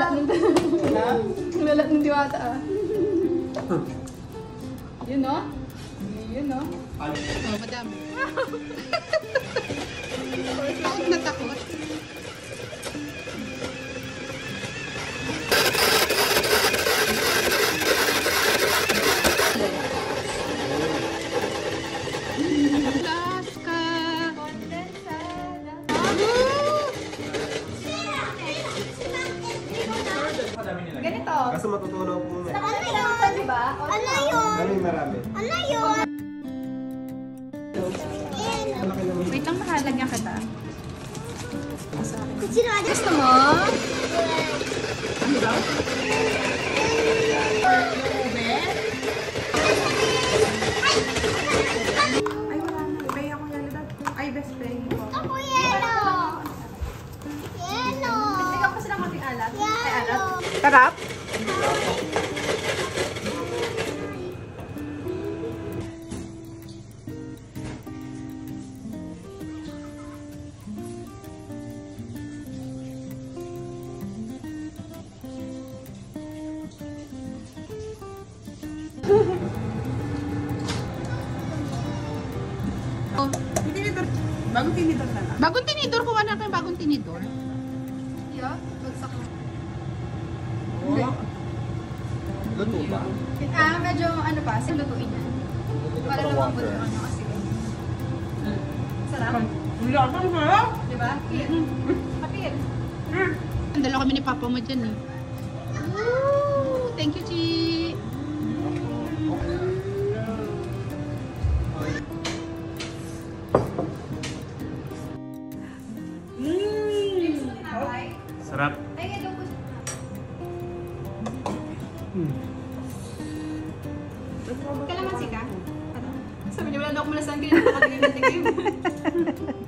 Lala ng diwata ah. Yun no? Yun no? Oh, madam. Takot na takot. Ganito. Kaso matutunaw po muna. Ano yun? Diba? Ano yun? Maraming marami. Ano yun? Wait lang, mahalagyan kita. Gusto mo? Ano daw? Ay, wala na. Ibay ako yan. Ay, best friend ko. Ako yellow. Yellow. Bigyan ko sila konting alat. Ay, alat. Yellow. Tarap? Tinidor. Bagong tinidor na lang. Bagong tinidor ko anak yung bagong tinidor. Yeah, bagsak mo. Luto ba? Medyo ano pa, silutuin yan. Para lumambot yung ano kasi. Sarap. Wala kang sarap. Diba? Pil. Kapil. Dala kami ni Papa mo dyan eh. Woo! Thank you, Chi. Sarap. Ay, ito po. Kalamansi ka? Ano? Sabi niyo, wala na ako malasan. Kaya nakakalimutan.